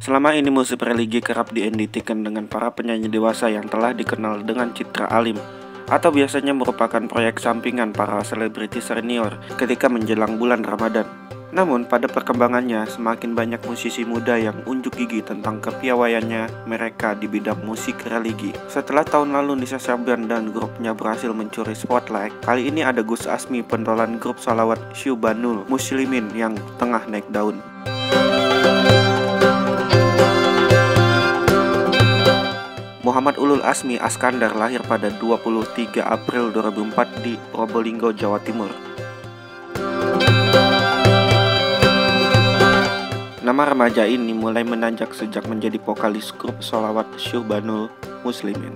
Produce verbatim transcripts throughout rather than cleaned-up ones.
Selama ini musik religi kerap diidentikan dengan para penyanyi dewasa yang telah dikenal dengan citra alim, atau biasanya merupakan proyek sampingan para selebriti senior ketika menjelang bulan Ramadan. Namun pada perkembangannya, semakin banyak musisi muda yang unjuk gigi tentang kepiawaiannya mereka di bidang musik religi. Setelah tahun lalu Nisa Sabyan dan grupnya berhasil mencuri spotlight, kali ini ada Gus Asmi, pentolan grup salawat Syubhanul Muslimin yang tengah naik daun. Muhammad Ulul Asmi Askandar lahir pada dua puluh tiga April dua ribu empat di Probolinggo, Jawa Timur. Nama remaja ini mulai menanjak sejak menjadi vokalis grup sholawat Syubhanul Muslimin.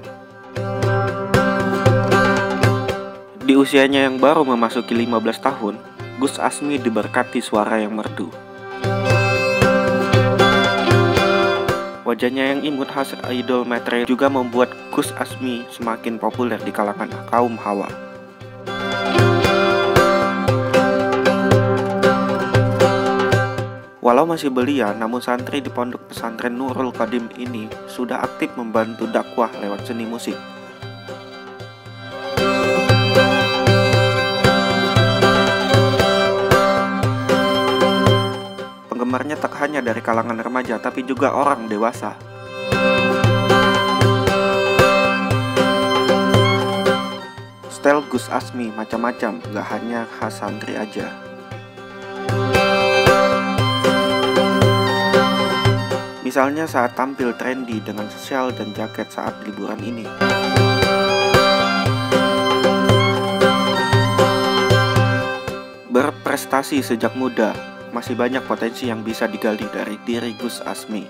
Di usianya yang baru memasuki lima belas tahun, Gus Asmi diberkati suara yang merdu. Wajahnya yang imut khas idol matre juga membuat Gus Asmi semakin populer di kalangan kaum hawa. Walau masih belia, namun santri di pondok pesantren Nurul Qadim ini sudah aktif membantu dakwah lewat seni musik. Penggemarnya tak hanya dari kalangan remaja, tapi juga orang dewasa. Style Gus Asmi macam-macam, gak hanya khas santri aja. Misalnya saat tampil trendy dengan sosial dan jaket saat liburan ini. Berprestasi sejak muda, masih banyak potensi yang bisa digali dari diri Gus Asmi.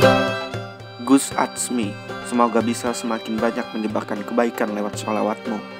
Gus Asmi, semoga bisa semakin banyak menyebarkan kebaikan lewat sholawatmu.